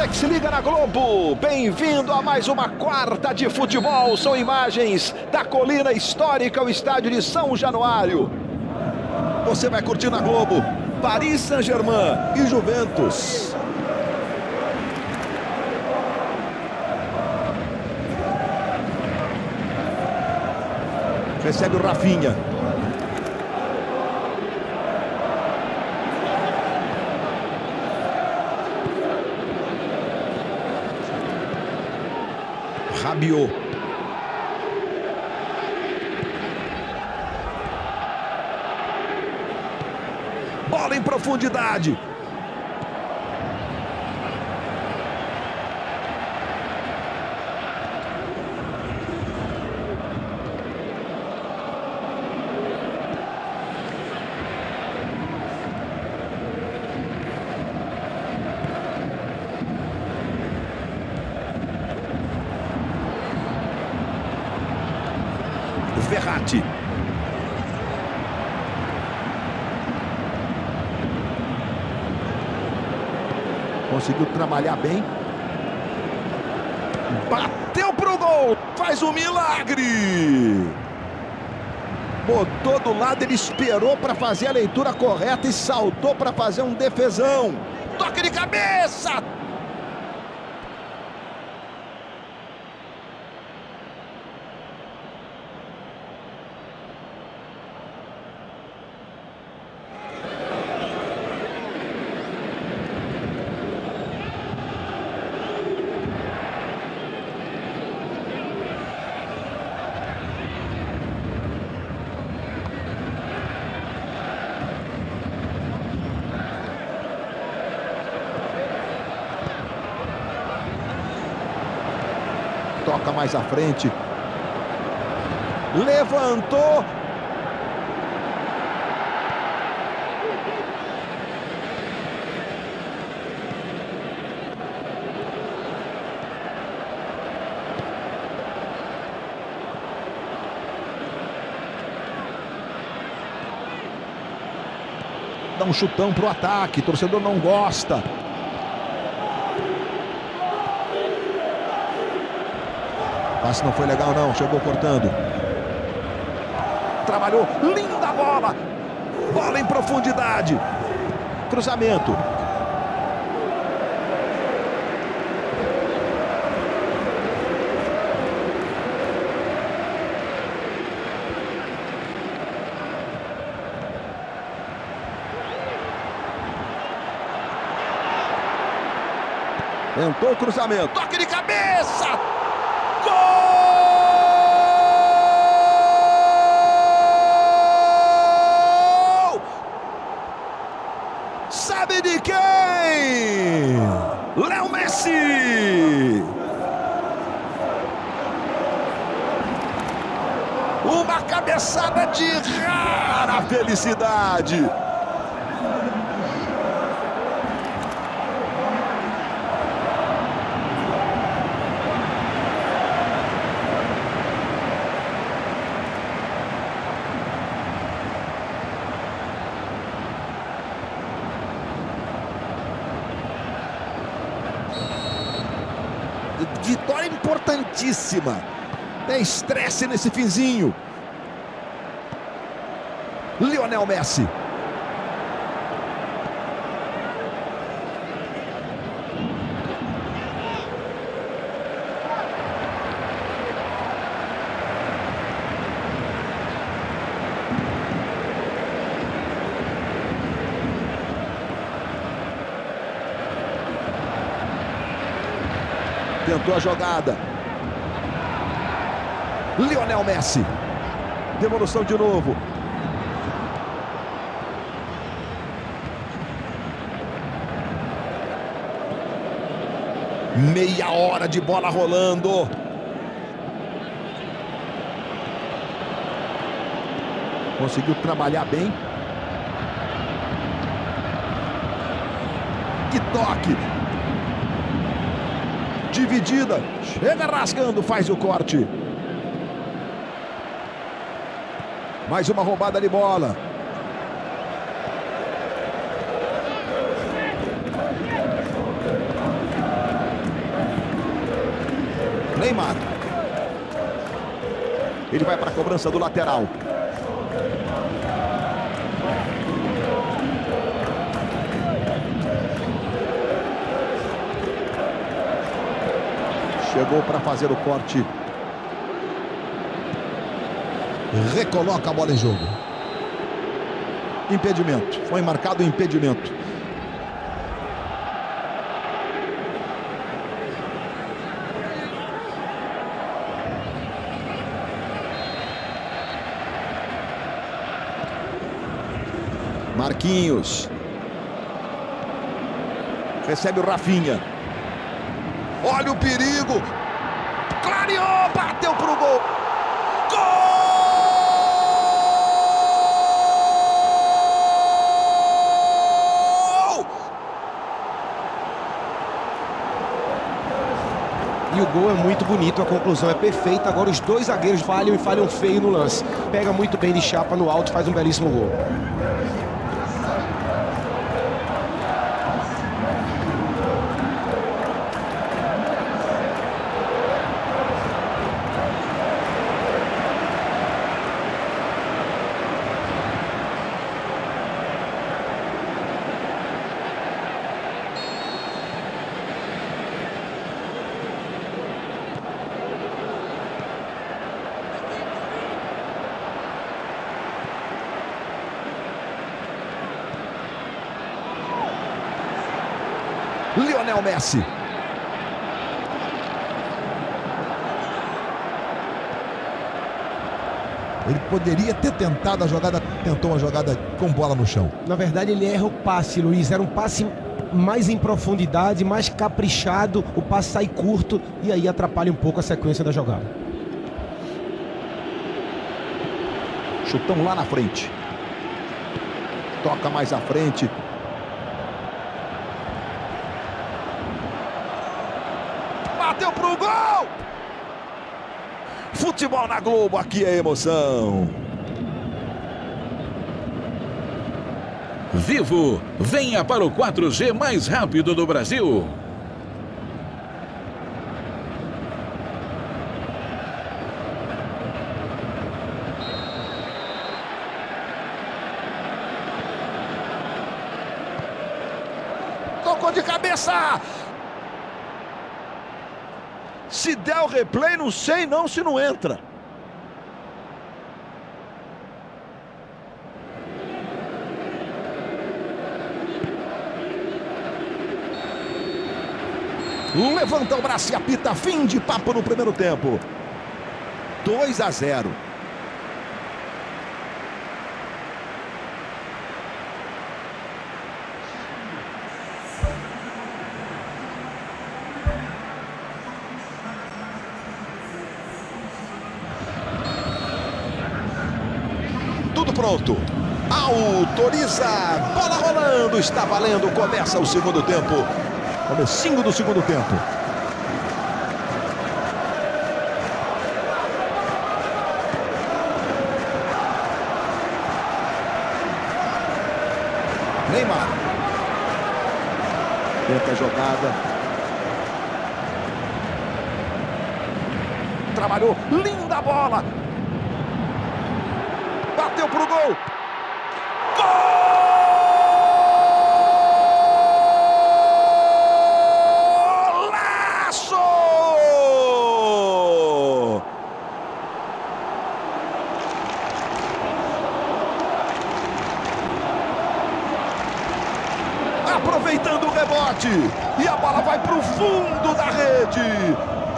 Você que se liga na Globo, bem-vindo a mais uma quarta de futebol. São imagens da colina histórica, o estádio de São Januário. Você vai curtir na Globo Paris Saint-Germain e Juventus. Recebe o Rafinha. Rabiot. Bola em profundidade. Verratti. Conseguiu trabalhar bem. Bateu pro gol. Faz um milagre. Botou do lado, ele esperou para fazer a leitura correta e saltou para fazer um defesão. Toque de cabeça. Toca mais à frente. Levantou. Dá um chutão pro ataque. O torcedor não gosta. Passe não foi legal não, chegou cortando. Trabalhou, linda bola. Bola em profundidade. Cruzamento. Tentou o cruzamento. Toque de cabeça. Gol! Sabe de quem? Léo Messi! Uma cabeçada de rara felicidade. Vitória importantíssima. Tem estresse nesse finzinho. Lionel Messi. Tentou a jogada. Lionel Messi. Devolução de novo. Meia hora de bola rolando. Conseguiu trabalhar bem. Que toque. Dividida, chega rasgando, faz o corte. Mais uma roubada de bola. Neymar. Ele vai para a cobrança do lateral. Chegou para fazer o corte. Recoloca a bola em jogo. Impedimento. Foi marcado o impedimento. Marquinhos. Recebe o Rafinha. Olha o perigo. Clareou, bateu pro gol. Gol! E o gol é muito bonito, a conclusão é perfeita. Agora os dois zagueiros falham e falham feio no lance. Pega muito bem de chapa no alto, faz um belíssimo gol. Lionel Messi. Ele poderia ter tentado a jogada, tentou uma jogada com bola no chão. Na verdade, ele erra o passe, Luiz. Era um passe mais em profundidade, mais caprichado. O passe sai curto e aí atrapalha um pouco a sequência da jogada. Chutão lá na frente. Toca mais à frente. Bateu pro gol! Futebol na Globo, aqui é emoção. Vivo, venha para o 4G mais rápido do Brasil. Tocou de cabeça! Se der o replay, não sei não se não entra. Levanta o braço e apita. Fim de papo no primeiro tempo. 2-0. Tudo pronto. Autoriza. Bola rolando. Está valendo. Começa o segundo tempo. Comecinho do segundo tempo. Neymar. Tenta a jogada. Trabalhou. Linda bola. Bateu pro gol. Golaço! Aproveitando o rebote. E a bola vai pro fundo da rede.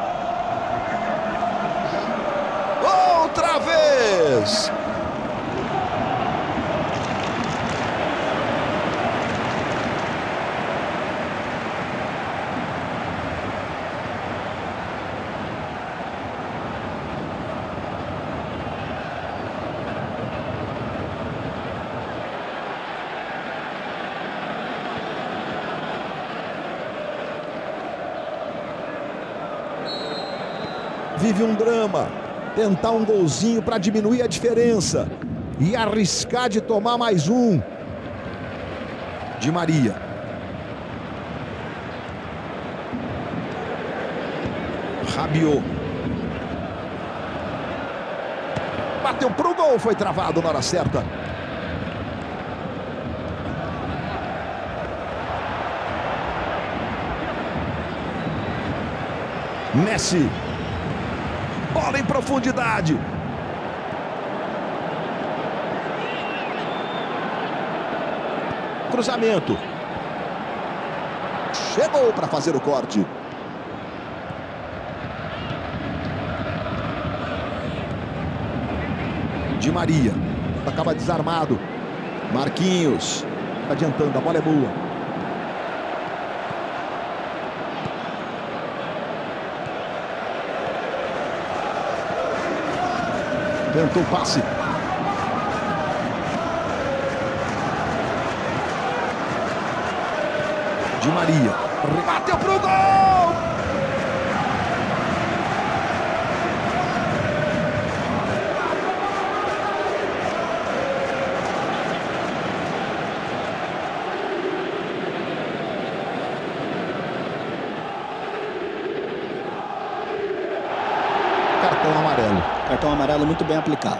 Outra vez. Vive um drama, tentar um golzinho para diminuir a diferença e arriscar de tomar mais um. Di Maria. Rabiot. Bateu pro gol, foi travado na hora certa. Messi. Bola em profundidade. Cruzamento. Chegou para fazer o corte. Di Maria. Acaba desarmado. Marquinhos. Adiantando, a bola é boa. Tentou o passe. Di Maria. Rebateu pro gol! Cartão amarelo. Cartão amarelo muito bem aplicado.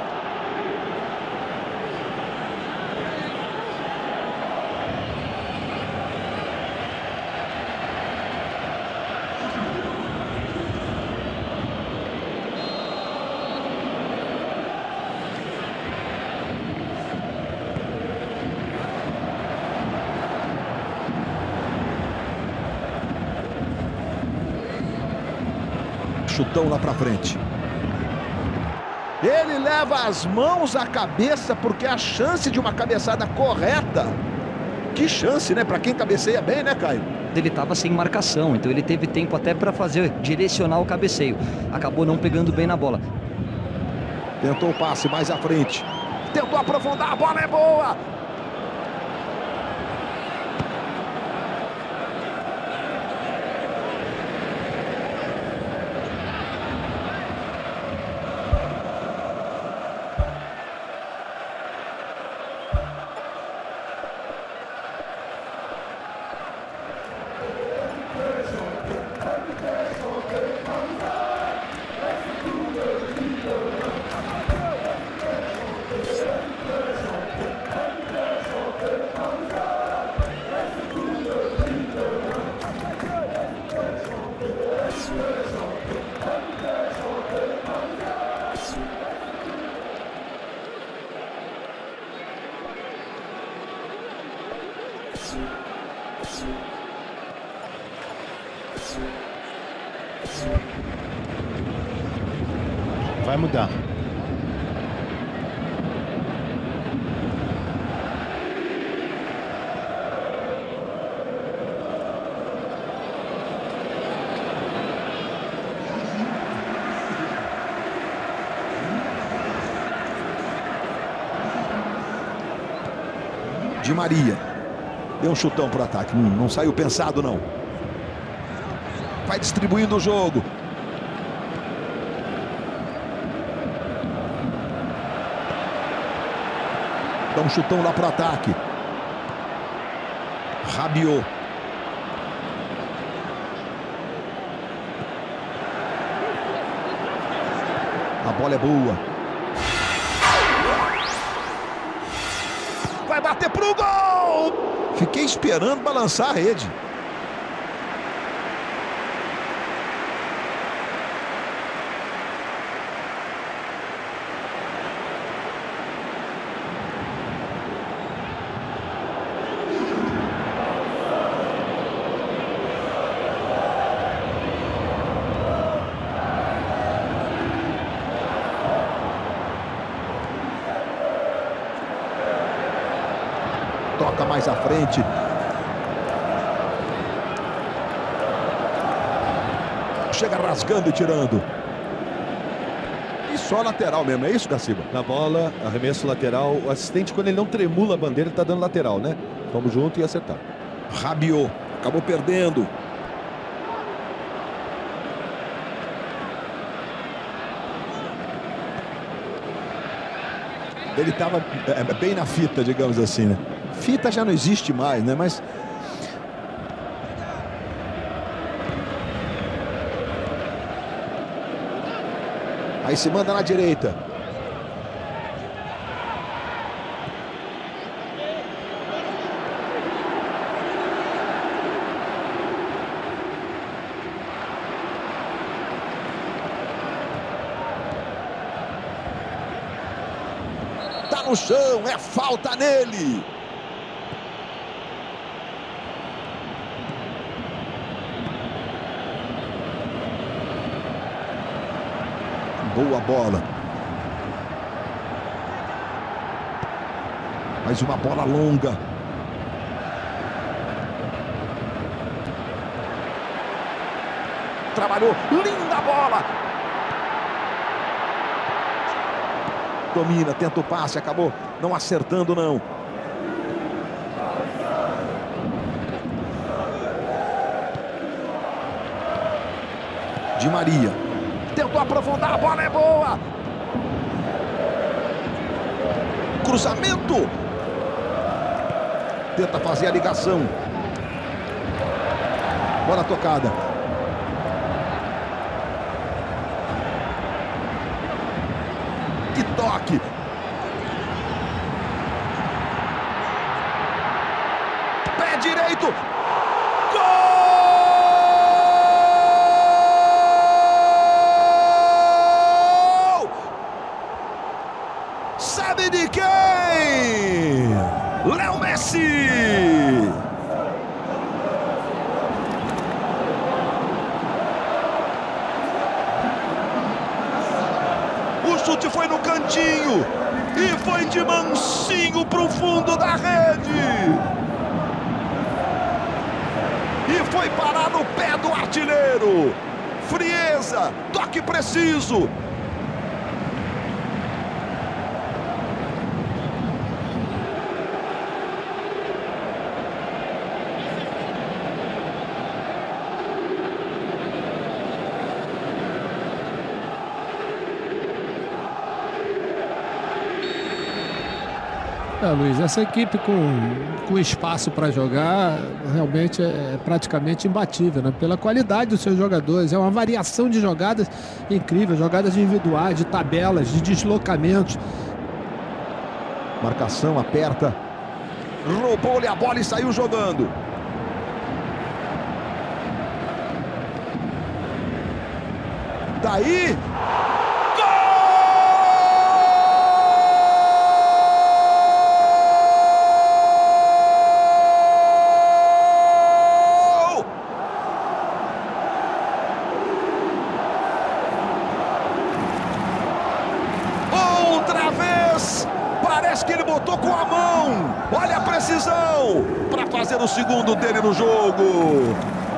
Chutão lá pra frente. Ele leva as mãos à cabeça porque a chance de uma cabeçada correta. Que chance, né? Pra quem cabeceia bem, né, Caio? Ele estava sem marcação, então ele teve tempo até para fazer, direcionar o cabeceio. Acabou não pegando bem na bola. Tentou o passe mais à frente. Tentou aprofundar, a bola é boa! Vai mudar. Di Maria. Deu um chutão pro ataque. Não saiu pensado, não. Vai distribuindo o jogo. Dá um chutão lá pro ataque. Rabiot. A bola é boa. Vai bater pro gol! Fiquei esperando balançar a rede. Toca mais à frente. Chega rasgando e tirando. E só lateral mesmo, é isso, Gaciba? Na bola, arremesso lateral. O assistente, quando ele não tremula a bandeira, ele tá dando lateral, né? Vamos junto e acertar. Rabiot. Acabou perdendo. Ele estava bem na fita, digamos assim, né? Fita já não existe mais, né? Mas... aí se manda na direita. Tá no chão, é falta nele. Boa bola. Mais uma bola longa. Trabalhou, linda bola. Domina, tenta o passe, acabou não acertando não. Di Maria. Tentou aprofundar, a bola é boa. Cruzamento. Tenta fazer a ligação. Bola tocada. Que toque. Pé direito. Sabe de quem? Léo Messi! O chute foi no cantinho e foi de mansinho para o fundo da rede. E foi parar no pé do artilheiro. Frieza, toque preciso. Luiz, essa equipe com espaço para jogar realmente é praticamente imbatível, né? Pela qualidade dos seus jogadores. É uma variação de jogadas incrível, jogadas individuais, de tabelas, de deslocamentos. Marcação, aperta. Roubou-lhe a bola e saiu jogando. Daí... Parece que ele botou com a mão. Olha a precisão para fazer o segundo dele no jogo.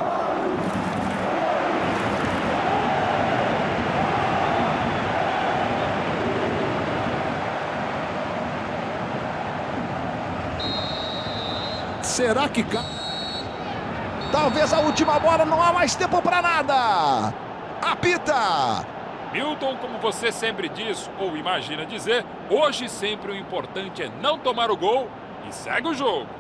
Será que... Talvez a última bola, não há mais tempo para nada. Apita. Milton, como você sempre diz, ou imagina dizer, hoje sempre o importante é não tomar o gol e segue o jogo.